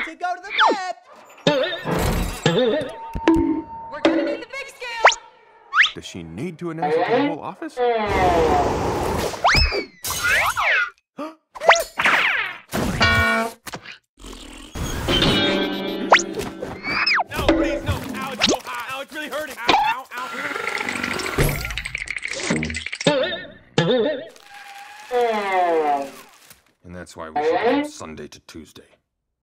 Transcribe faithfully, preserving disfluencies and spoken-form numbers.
can go to the vet. We're gonna need the big scale. Does she need to announce it to the whole office? No, please, no. Ow, it's so hot. Ow, it's really hurting. Ow, ow, ow. And that's why we should go Sunday to Tuesday.